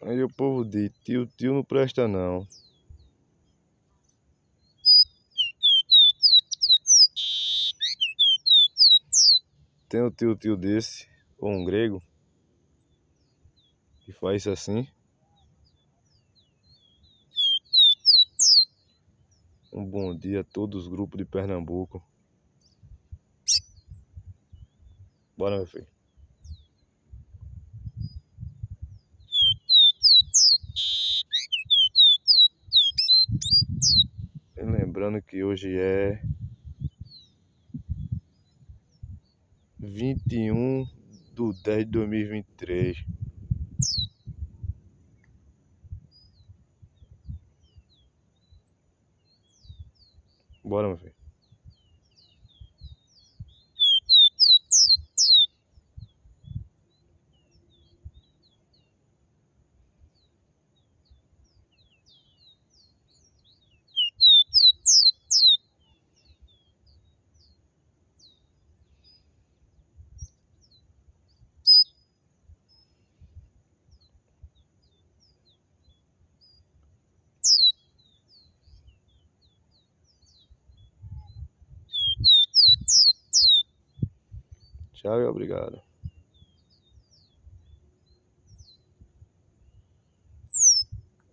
Aí o povo diz, tio não presta não. Tem um tio desse, ou um grego, que faz isso assim. Um bom dia a todos os grupos de Pernambuco. Bora, meu filho. E lembrando que hoje é 21/10/2023. Bora, meu filho. Tchau e obrigado.